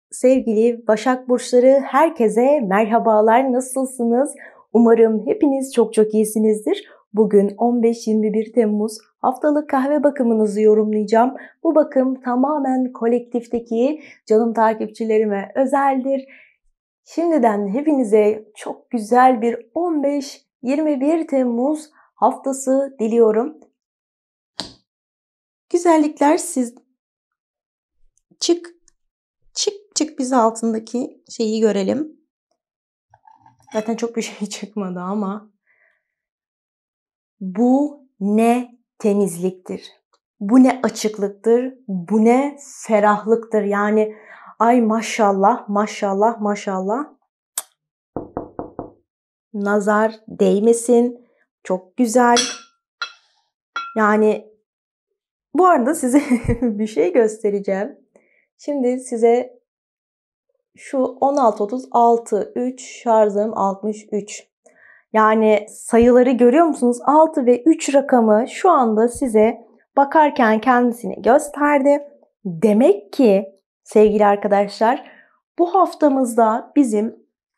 Sevgili Başak Burçları, herkese merhabalar. Nasılsınız? Umarım hepiniz çok çok iyisinizdir. Bugün 15-21 Temmuz haftalık kahve bakımınızı yorumlayacağım. Bu bakım tamamen kolektifteki canım takipçilerime özeldir. Şimdiden hepinize çok güzel bir 15-21 Temmuz haftası diliyorum. Güzellikler siz... Çık biz altındaki şeyi görelim. Zaten çok bir şey çıkmadı ama bu ne temizliktir, bu ne açıklıktır, bu ne ferahlıktır. Yani ay maşallah maşallah maşallah, nazar değmesin, çok güzel. Yani bu arada size bir şey göstereceğim. Şimdi size şu 1636 3 şarjım 63. Yani sayıları görüyor musunuz? 6 ve 3 rakamı şu anda size bakarken kendisini gösterdi. Demek ki sevgili arkadaşlar, bu haftamızda bizim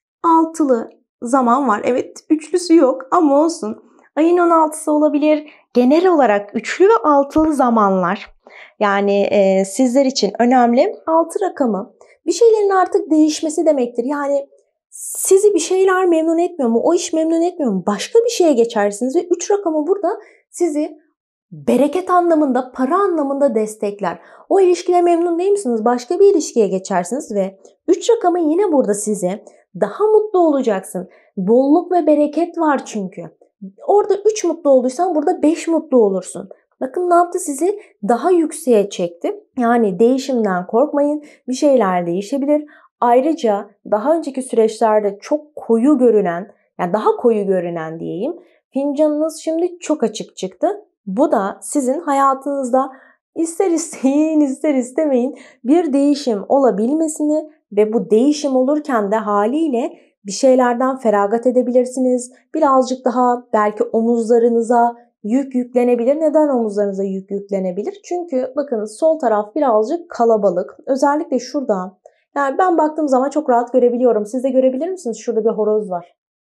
altılı zaman var. Evet, üçlüsü yok ama olsun. Ayın 16'sı olabilir. Genel olarak üçlü ve altılı zamanlar. Yani sizler için önemli. 6 rakamı bir şeylerin artık değişmesi demektir. Yani sizi bir şeyler memnun etmiyor mu? O iş memnun etmiyor mu? Başka bir şeye geçersiniz ve 3 rakamı burada sizi bereket anlamında, para anlamında destekler. O ilişkide memnun değil misiniz? Başka bir ilişkiye geçersiniz ve 3 rakamı yine burada size daha mutlu olacaksın. Bolluk ve bereket var çünkü. Orada 3 mutlu olduysan burada 5 mutlu olursun. Bakın ne yaptı, sizi daha yükseğe çekti. Yani değişimden korkmayın. Bir şeyler değişebilir. Ayrıca daha önceki süreçlerde çok koyu görünen, yani daha koyu görünen diyeyim, fincanınız şimdi çok açık çıktı. Bu da sizin hayatınızda ister isteyin ister istemeyin bir değişim olabilmesini ve bu değişim olurken de haliyle bir şeylerden feragat edebilirsiniz. Birazcık daha belki omuzlarınıza yük yüklenebilir. Neden omuzlarınıza yük yüklenebilir? Çünkü bakınız sol taraf birazcık kalabalık. Özellikle şurada. Yani ben baktığım zaman çok rahat görebiliyorum. Siz de görebilir misiniz? Şurada bir horoz var.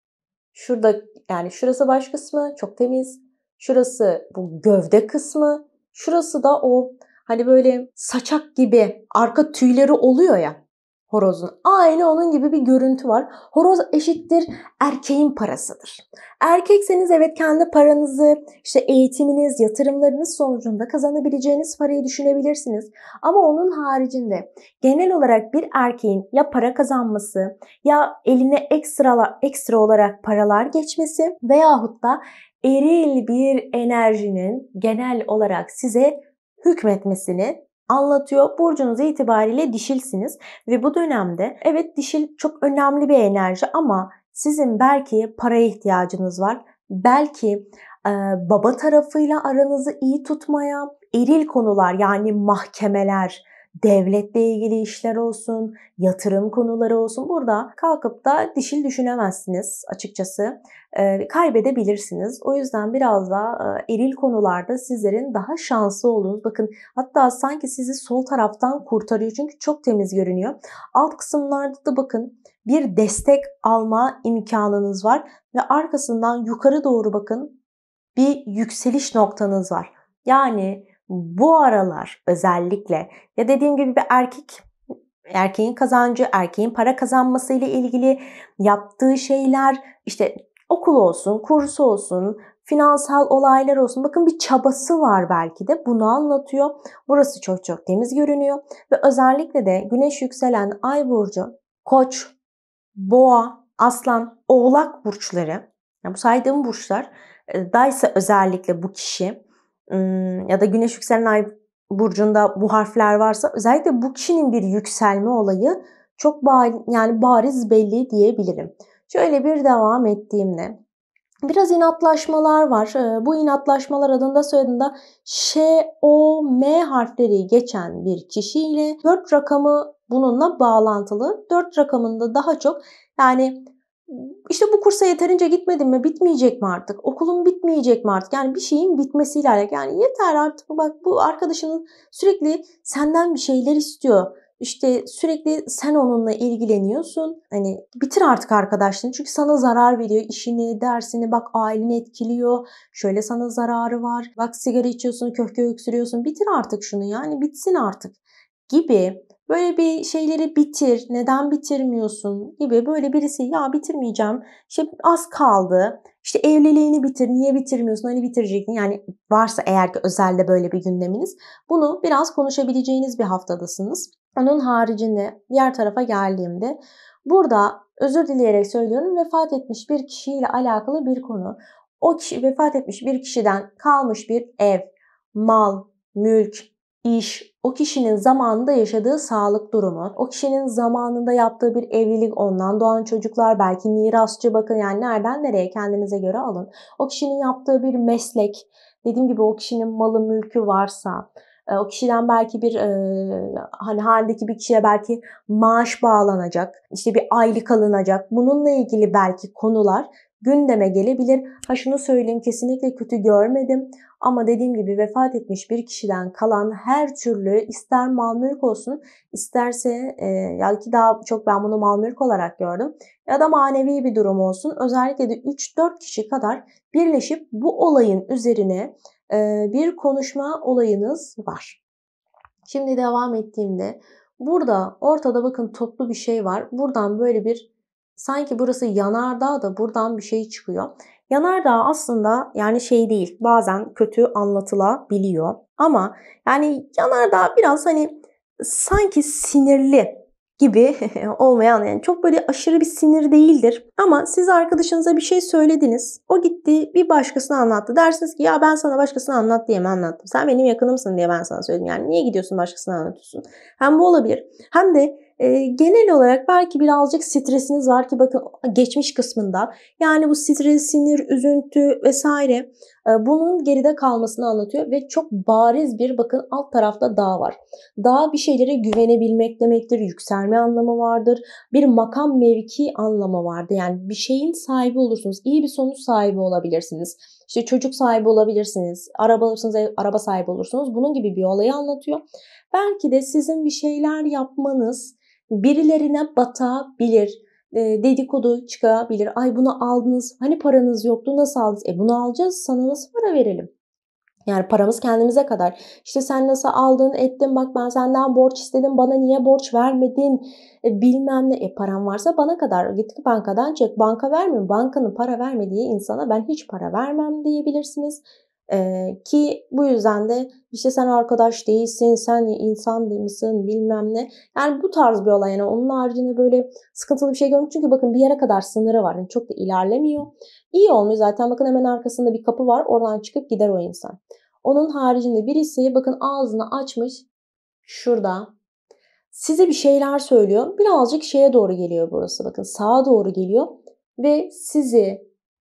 Şurada, yani şurası baş kısmı çok temiz. Şurası bu gövde kısmı. Şurası da o hani böyle saçak gibi arka tüyleri oluyor ya horozun. Aynı onun gibi bir görüntü var. Horoz eşittir erkeğin parasıdır. Erkekseniz evet, kendi paranızı, işte eğitiminiz, yatırımlarınız sonucunda kazanabileceğiniz parayı düşünebilirsiniz. Ama onun haricinde genel olarak bir erkeğin ya para kazanması, ya eline ekstra olarak paralar geçmesi veyahut da eril bir enerjinin genel olarak size hükmetmesini anlatıyor. Burcunuz itibariyle dişilsiniz ve bu dönemde evet, dişil çok önemli bir enerji ama sizin belki paraya ihtiyacınız var. Belki baba tarafıyla aranızı iyi tutmaya, eril konular yani mahkemeler, devletle ilgili işler olsun, yatırım konuları olsun, burada kalkıp da dişil düşünemezsiniz açıkçası. Kaybedebilirsiniz. O yüzden biraz da eril konularda sizlerin daha şanslı olduğunuz, bakın hatta sanki sizi sol taraftan kurtarıyor çünkü çok temiz görünüyor. Alt kısımlarda da bakın bir destek alma imkanınız var ve arkasından yukarı doğru bakın bir yükseliş noktanız var. Yani bu aralar özellikle, ya dediğim gibi bir erkeğin kazancı, erkeğin para kazanması ile ilgili yaptığı şeyler, işte okul olsun, kursu olsun, finansal olaylar olsun. Bakın bir çabası var belki de, bunu anlatıyor. Burası çok çok temiz görünüyor ve özellikle de güneş yükselen ay burcu, Koç, Boğa, Aslan, Oğlak burçları, yani bu saydığım burçlar daysa özellikle bu kişi ya da güneş yükselen ay burcunda bu harfler varsa özellikle bu kişinin bir yükselme olayı çok yani bariz belli diyebilirim. Şöyle bir devam ettiğimde biraz inatlaşmalar var. Bu inatlaşmalar adında soyadında Ş, O, M harfleri geçen bir kişiyle 4 rakamı bununla bağlantılı. 4 rakamında daha çok yani işte bu kursa yeterince gitmedim mi? Bitmeyecek mi artık? Okulum bitmeyecek mi artık? Yani bir şeyin bitmesiyle alakalı. Yani yeter artık, bak bu arkadaşının sürekli senden bir şeyler istiyor. İşte sürekli sen onunla ilgileniyorsun. Hani bitir artık arkadaşlığını çünkü sana zarar veriyor. İşini, dersini, bak aileni etkiliyor. Şöyle sana zararı var. Bak sigara içiyorsun, köhke öksürüyorsun. Bitir artık şunu yani bitsin artık gibi. Böyle bir şeyleri bitir, neden bitirmiyorsun gibi böyle birisi ya bitirmeyeceğim, işte az kaldı, işte evliliğini bitir, niye bitirmiyorsun, hani bitirecektin. Yani varsa eğer ki özelde böyle bir gündeminiz bunu biraz konuşabileceğiniz bir haftadasınız. Onun haricinde diğer tarafa geldiğimde burada özür dileyerek söylüyorum vefat etmiş bir kişiyle alakalı bir konu. O kişi vefat etmiş bir kişiden kalmış bir ev, mal, mülk, iş, o kişinin zamanında yaşadığı sağlık durumu, o kişinin zamanında yaptığı bir evlilik, ondan doğan çocuklar, belki mirasçı bakın yani nereden nereye kendinize göre alın. O kişinin yaptığı bir meslek, dediğim gibi o kişinin malı mülkü varsa, o kişiden belki bir hani haldeki bir kişiye belki maaş bağlanacak, işte bir aylık alınacak. Bununla ilgili belki konular gündeme gelebilir. Ha şunu söyleyeyim kesinlikle kötü görmedim. Ama dediğim gibi vefat etmiş bir kişiden kalan her türlü ister mal mülk olsun isterse ya ki daha çok ben bunu mal mülk olarak gördüm ya da manevi bir durum olsun. Özellikle de 3-4 kişi kadar birleşip bu olayın üzerine bir konuşma olayınız var. Şimdi devam ettiğimde burada ortada bakın toplu bir şey var. Buradan böyle bir sanki burası yanardağ da buradan bir şey çıkıyor. Yanardağ aslında yani şey değil. Bazen kötü anlatılabiliyor. Ama yani yanardağ biraz hani sanki sinirli gibi olmayan yani çok böyle aşırı bir sinir değildir. Ama siz arkadaşınıza bir şey söylediniz. O gitti bir başkasına anlattı. Dersiniz ki ya ben sana başkasına anlat diye mi anlattım? Sen benim yakınımsın diye ben sana söyledim. Yani niye gidiyorsun başkasına anlatıyorsun? Hem bu olabilir. Hem de genel olarak belki birazcık stresiniz var ki bakın geçmiş kısmında. Yani bu stres, sinir, üzüntü vesaire bunun geride kalmasını anlatıyor. Ve çok bariz bir bakın alt tarafta dağ var. Dağ bir şeylere güvenebilmek demektir. Yükselme anlamı vardır. Bir makam mevki anlamı vardır. Yani bir şeyin sahibi olursunuz. İyi bir sonuç sahibi olabilirsiniz. İşte çocuk sahibi olabilirsiniz. Araba alırsınız, araba sahibi olursunuz. Bunun gibi bir olayı anlatıyor. Belki de sizin bir şeyler yapmanız birilerine batabilir. Dedikodu çıkabilir. Ay bunu aldınız. Hani paranız yoktu nasıl aldınız? Bunu alacağız. Sana nasıl para verelim? Yani paramız kendimize kadar. İşte sen nasıl aldın ettin bak ben senden borç istedim bana niye borç vermedin bilmem ne. Param varsa bana kadar git bankadan çek. Banka vermiyor. Bankanın para vermediği insana ben hiç para vermem diyebilirsiniz. Ki bu yüzden de işte sen arkadaş değilsin, sen insan değil misin bilmem ne. Yani bu tarz bir olay. Yani onun haricinde böyle sıkıntılı bir şey görmüyorum. Çünkü bakın bir yere kadar sınırı var. Yani çok da ilerlemiyor. İyi olmuş zaten bakın hemen arkasında bir kapı var. Oradan çıkıp gider o insan. Onun haricinde birisi bakın ağzını açmış şurada size bir şeyler söylüyor. Birazcık şeye doğru geliyor burası bakın sağa doğru geliyor ve sizi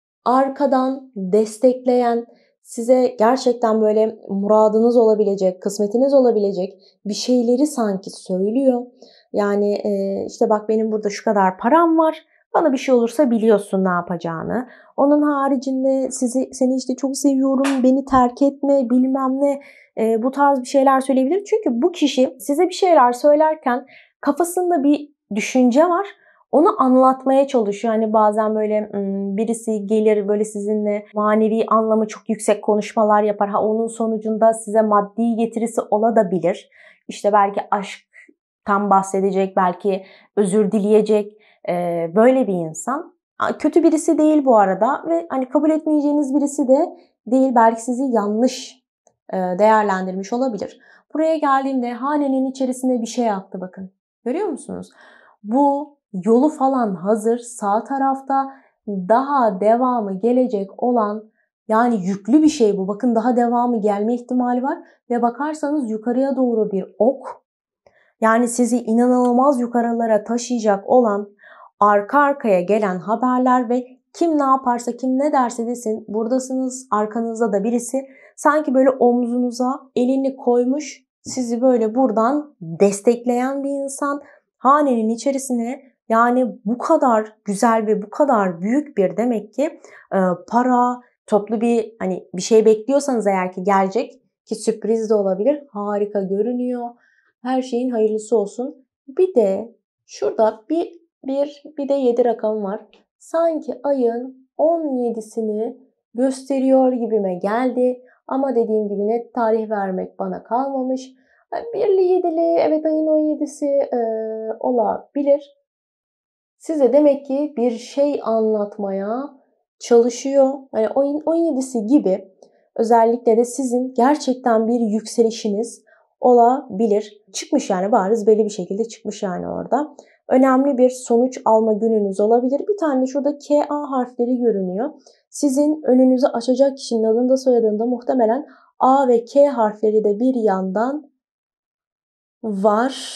arkadan destekleyen size gerçekten böyle muradınız olabilecek, kısmetiniz olabilecek bir şeyleri sanki söylüyor. Yani işte bak benim burada şu kadar param var. Bana bir şey olursa biliyorsun ne yapacağını. Onun haricinde seni işte çok seviyorum, beni terk etme bilmem ne bu tarz bir şeyler söyleyebilir. Çünkü bu kişi size bir şeyler söylerken kafasında bir düşünce var. Onu anlatmaya çalışıyor. Hani bazen böyle birisi gelir böyle sizinle manevi anlamı çok yüksek konuşmalar yapar. Ha onun sonucunda size maddi getirisi olabilir. İşte belki aşktan bahsedecek, belki özür dileyecek. Böyle bir insan. Kötü birisi değil bu arada ve hani kabul etmeyeceğiniz birisi de değil. Belki sizi yanlış değerlendirmiş olabilir. Buraya geldiğimde hanenin içerisinde bir şey attı bakın. Görüyor musunuz? Bu yolu falan hazır. Sağ tarafta daha devamı gelecek olan yani yüklü bir şey bu. Bakın daha devamı gelme ihtimali var. Ve bakarsanız yukarıya doğru bir ok. Yani sizi inanılmaz yukarılara taşıyacak olan arka arkaya gelen haberler ve kim ne yaparsa kim ne derse desin buradasınız arkanızda da birisi sanki böyle omzunuza elini koymuş sizi böyle buradan destekleyen bir insan hanenin içerisine yani bu kadar güzel ve bu kadar büyük bir demek ki para toplu bir hani bir şey bekliyorsanız eğer ki gelecek ki sürpriz de olabilir harika görünüyor. Her şeyin hayırlısı olsun. Bir de şurada bir de 7 rakamı var. Sanki ayın 17'sini gösteriyor gibime geldi. Ama dediğim gibi net tarih vermek bana kalmamış. 1'li 7'li evet ayın 17'si olabilir. Size demek ki bir şey anlatmaya çalışıyor. Yani ayın 17'si gibi özellikle de sizin gerçekten bir yükselişiniz olabilir. Çıkmış yani bariz belli bir şekilde çıkmış yani orada. Önemli bir sonuç alma gününüz olabilir. Bir tane şurada KA harfleri görünüyor. Sizin önünüzü açacak kişinin adında soyadında muhtemelen A ve K harfleri de bir yandan var.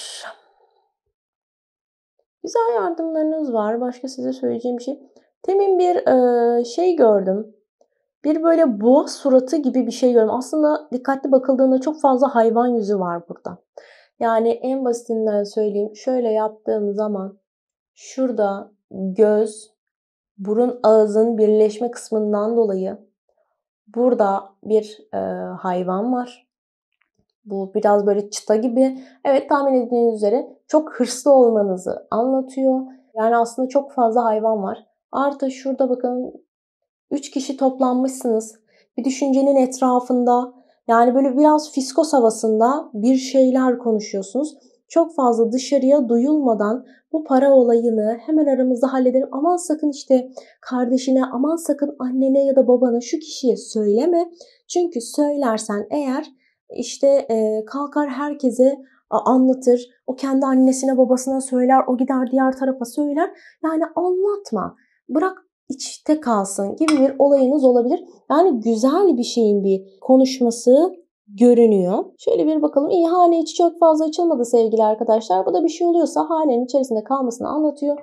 Güzel yardımlarınız var. Başka size söyleyeceğim bir şey. Temin bir şey gördüm. Bir böyle boğa suratı gibi bir şey gördüm. Aslında dikkatli bakıldığında çok fazla hayvan yüzü var burada. Yani en basitinden söyleyeyim. Şöyle yaptığım zaman şurada göz, burun, ağzın birleşme kısmından dolayı burada bir hayvan var. Bu biraz böyle çıta gibi. Evet, tahmin ettiğiniz üzere çok hırslı olmanızı anlatıyor. Yani aslında çok fazla hayvan var. Artı şurada bakın 3 kişi toplanmışsınız. Bir düşüncenin etrafında yani böyle biraz fiskos havasında bir şeyler konuşuyorsunuz. Çok fazla dışarıya duyulmadan bu para olayını hemen aramızda halledelim. Aman sakın işte kardeşine, aman sakın annene ya da babana şu kişiye söyleme. Çünkü söylersen eğer işte kalkar herkese anlatır. O kendi annesine babasına söyler. O gider diğer tarafa söyler. Yani anlatma. Bırak içte kalsın gibi bir olayınız olabilir. Yani güzel bir şeyin bir konuşması görünüyor. Şöyle bir bakalım. İyi, hane içi çok fazla açılmadı sevgili arkadaşlar. Bu da bir şey oluyorsa hanenin içerisinde kalmasını anlatıyor.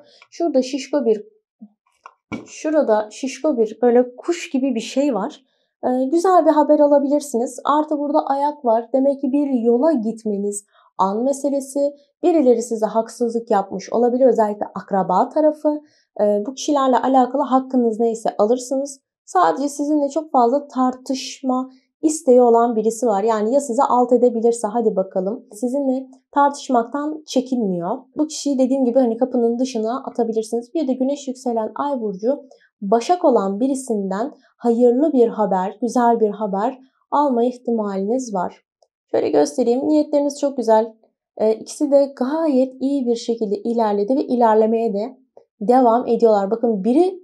Şurada şişko bir böyle kuş gibi bir şey var. Güzel bir haber alabilirsiniz. Artı burada ayak var. Demek ki bir yola gitmeniz an meselesi. Birileri size haksızlık yapmış olabilir. Özellikle akraba tarafı. Bu kişilerle alakalı hakkınız neyse alırsınız. Sadece sizinle çok fazla tartışma isteği olan birisi var. Yani ya size alt edebilirse hadi bakalım. Sizinle tartışmaktan çekinmiyor. Bu kişiyi dediğim gibi hani kapının dışına atabilirsiniz. Bir de güneş yükselen ay burcu Başak olan birisinden hayırlı bir haber, güzel bir haber alma ihtimaliniz var. Şöyle göstereyim. Niyetleriniz çok güzel. İkisi de gayet iyi bir şekilde ilerledi ve ilerlemeye de devam ediyorlar. Bakın biri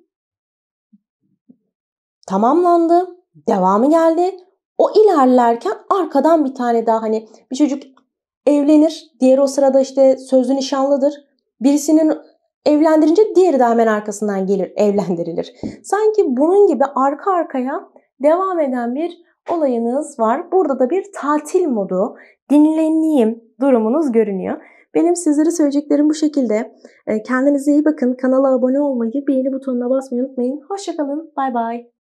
tamamlandı, devamı geldi. O ilerlerken arkadan bir tane daha hani bir çocuk evlenir. Diğeri o sırada işte sözlü nişanlıdır. Birisinin evlendirince diğeri de hemen arkasından gelir, evlendirilir. Sanki bunun gibi arka arkaya devam eden bir olayınız var. Burada da bir tatil modu, dinleneyim durumunuz görünüyor. Benim sizlere söyleyeceklerim bu şekilde. Kendinize iyi bakın. Kanala abone olmayı, beğeni butonuna basmayı unutmayın. Hoşça kalın. Bay bay.